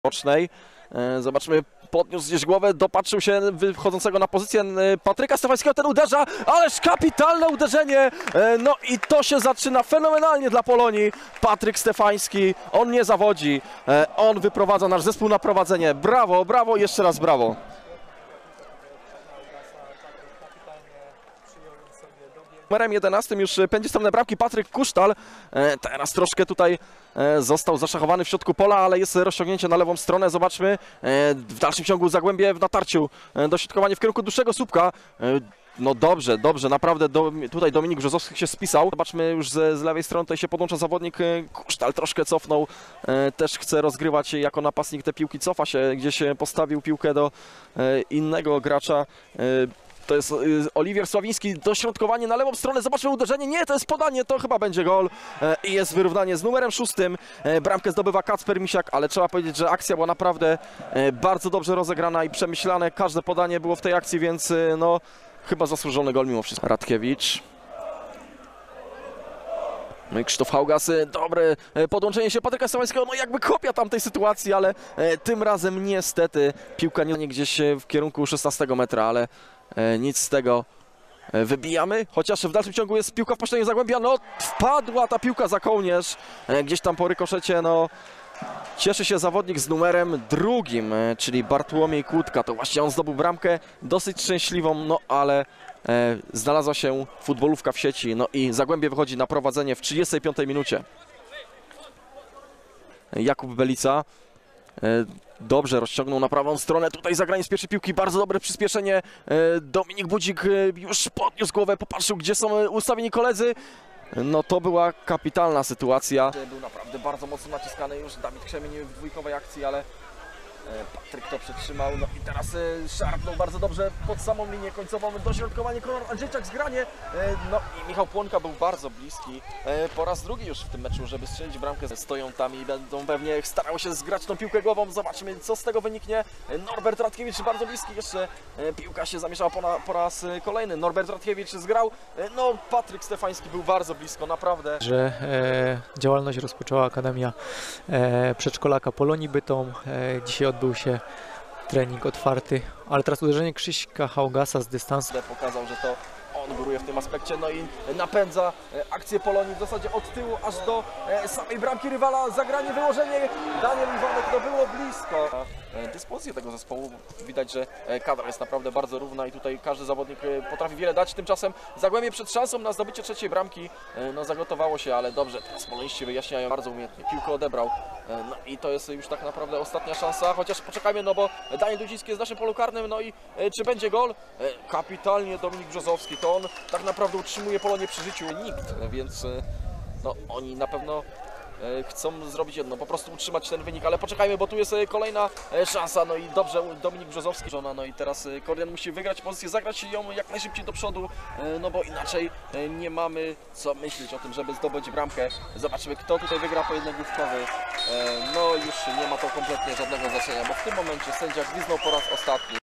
bocznej. Zobaczmy, podniósł gdzieś głowę, dopatrzył się wychodzącego na pozycję Patryka Stefańskiego, ten uderza, ależ kapitalne uderzenie, no i to się zaczyna fenomenalnie dla Polonii. Patryk Stefański, on nie zawodzi, on wyprowadza nasz zespół na prowadzenie. Brawo, brawo, jeszcze raz brawo. Numerem 11 już pędzi w stronę bramki Patryk Kusztal. Teraz troszkę tutaj został zaszachowany w środku pola, ale jest rozciągnięcie na lewą stronę. Zobaczmy w dalszym ciągu Zagłębie w natarciu. Dośrodkowanie w kierunku dłuższego słupka. No dobrze, dobrze, naprawdę tutaj Dominik Brzozowski się spisał. Zobaczmy już z lewej strony, tutaj się podłącza zawodnik Kusztal, troszkę cofnął. Też chce rozgrywać jako napastnik te piłki, cofa się, gdzieś postawił piłkę do innego gracza. To jest Oliwier Sławiński, dośrodkowanie na lewą stronę, zobaczmy uderzenie, nie, to jest podanie, to chyba będzie gol i jest wyrównanie z numerem 6. Bramkę zdobywa Kacper Misiak, ale trzeba powiedzieć, że akcja była naprawdę bardzo dobrze rozegrana i przemyślane, każde podanie było w tej akcji, więc no chyba zasłużony gol mimo wszystko. Radkiewicz. No i Krzysztof Haugas, dobre podłączenie się Patryka Stefańskiego, no jakby kopia tamtej sytuacji, ale tym razem niestety piłka nie gdzieś w kierunku 16 metra, ale nic z tego. Wybijamy, chociaż w dalszym ciągu jest piłka w pośrodku Zagłębia, no wpadła ta piłka za kołnierz, gdzieś tam po rykoszecie, no cieszy się zawodnik z numerem 2, czyli Bartłomiej Kłódka, to właśnie on zdobył bramkę dosyć szczęśliwą, no ale znalazła się futbolówka w sieci, no i Zagłębie wychodzi na prowadzenie w 35 minucie. Jakub Belica dobrze rozciągnął na prawą stronę, tutaj zagranie z pierwszej piłki, bardzo dobre przyspieszenie. Dominik Budzik już podniósł głowę, popatrzył, gdzie są ustawieni koledzy. No to była kapitalna sytuacja. Był naprawdę bardzo mocno naciskany już Dawid Krzemień w dwójkowej akcji, ale Patryk to przetrzymał, no i teraz szarpnął bardzo dobrze pod samą linię końcową, dośrodkowanie, Konrad Andrzejczak zgranie, no i Michał Płonka był bardzo bliski po raz drugi już w tym meczu, żeby strzelić bramkę. Stoją tam i będą pewnie starały się zgrać tą piłkę głową, zobaczmy co z tego wyniknie. Norbert Radkiewicz bardzo bliski, jeszcze piłka się zamieszała po raz kolejny, Norbert Radkiewicz zgrał, no Patryk Stefański był bardzo blisko, naprawdę. Że działalność rozpoczęła Akademia Przedszkolaka Polonii Bytom, dzisiaj odbył się trening otwarty, ale teraz uderzenie Krzyśka Haugasa z dystansu. Pokazał, że to on góruje w tym aspekcie, no i napędza akcję Polonii w zasadzie od tyłu aż do samej bramki rywala, zagranie, wyłożenie, Daniel Iwanek, to było blisko. Dyspozycję tego zespołu, widać, że kadra jest naprawdę bardzo równa i tutaj każdy zawodnik potrafi wiele dać, tymczasem Zagłębie przed szansą na zdobycie trzeciej bramki, no zagotowało się, ale dobrze, teraz poloniści wyjaśniają bardzo umiejętnie, piłkę odebrał, no i to jest już tak naprawdę ostatnia szansa, chociaż poczekajmy, no bo Daniel Dudziński jest w naszym polu karnym, no i czy będzie gol? Kapitalnie Dominik Brzozowski, to on tak naprawdę utrzymuje Polonię przy życiu, nikt, więc no oni na pewno chcą zrobić jedno, po prostu utrzymać ten wynik, ale poczekajmy, bo tu jest kolejna szansa, no i dobrze Dominik Brzozowski, no i teraz Kordian musi wygrać pozycję, zagrać ją jak najszybciej do przodu, no bo inaczej nie mamy co myśleć o tym, żeby zdobyć bramkę. Zobaczymy, kto tutaj wygra pojedynek główkowy, no już nie ma to kompletnie żadnego znaczenia, bo w tym momencie sędzia gwizdnął po raz ostatni.